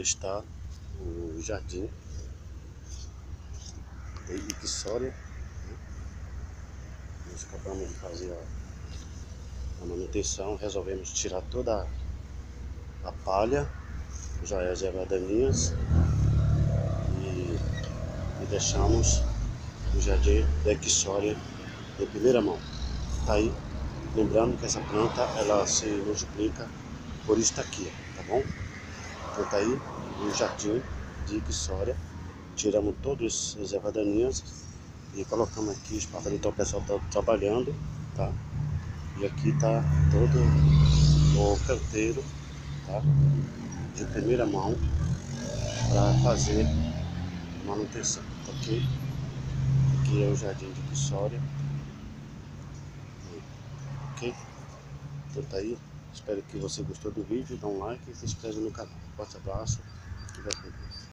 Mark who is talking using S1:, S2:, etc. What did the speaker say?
S1: Aí está o jardim de Ixória. Nós acabamos de fazer a manutenção, resolvemos tirar toda a palha, já as ervadaninhas e deixamos o jardim de Ixória de primeira mão. Tá aí, lembrando que essa planta ela se multiplica por isso aqui, tá bom? Então tá aí o jardim de Ixória. Tiramos todas as ervadaninhas e colocamos aqui espaço. Então o pessoal está trabalhando, tá? E aqui tá todo o canteiro, tá? De primeira mão para fazer manutenção, tá ok? Aqui é o jardim de Ixória, ok? Então tá aí. Espero que você gostou do vídeo, dá um like e se inscreve no canal. Forte abraço. Fica com Deus.